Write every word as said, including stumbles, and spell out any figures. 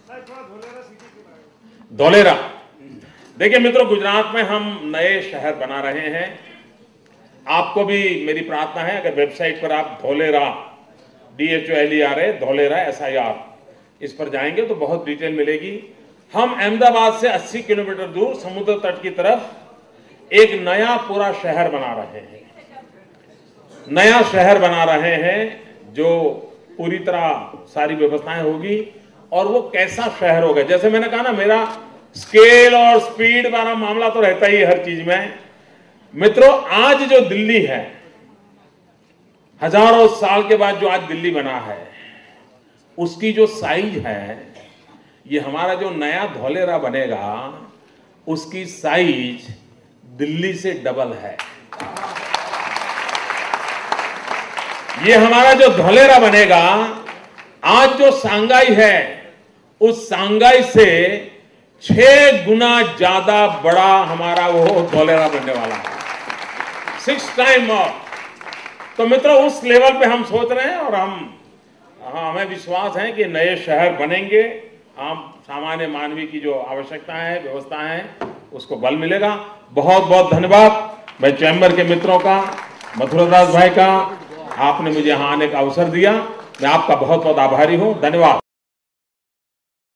धोलेरा। देखिए मित्रों, गुजरात में हम नए शहर बना रहे हैं। आपको भी मेरी प्रार्थना है, अगर वेबसाइट पर आप Dholera D H O L E R A Dholera S I R इस पर जाएंगे तो बहुत डिटेल मिलेगी। हम अहमदाबाद से अस्सी किलोमीटर दूर समुद्र तट की तरफ एक नया पूरा शहर बना रहे हैं। नया शहर बना रहे हैं जो पूरी तरह सारी व्यवस्थाएं होगी। और वो कैसा शहर होगा, जैसे मैंने कहा ना, मेरा स्केल और स्पीड वाला मामला तो रहता ही है हर चीज में। मित्रों, आज जो दिल्ली है, हजारों साल के बाद जो आज दिल्ली बना है, उसकी जो साइज है, ये हमारा जो नया धोलेरा बनेगा उसकी साइज दिल्ली से डबल है। ये हमारा जो धोलेरा बनेगा, आज जो सांगाई है, उस सांगाई से छह गुना ज्यादा बड़ा हमारा वो धोलेरा बनने वाला है, सिक्स टाइम मोर। तो मित्रों, उस लेवल पे हम सोच रहे हैं और हम हाँ, हमें विश्वास है कि नए शहर बनेंगे। हम सामान्य मानवीय की जो आवश्यकता है, व्यवस्था है, उसको बल मिलेगा। बहुत बहुत धन्यवाद मैं चैम्बर के मित्रों का, मथुरादास भाई का, आपने मुझे यहाँ आने का अवसर दिया। मैं आपका बहुत बहुत आभारी हूँ। धन्यवाद।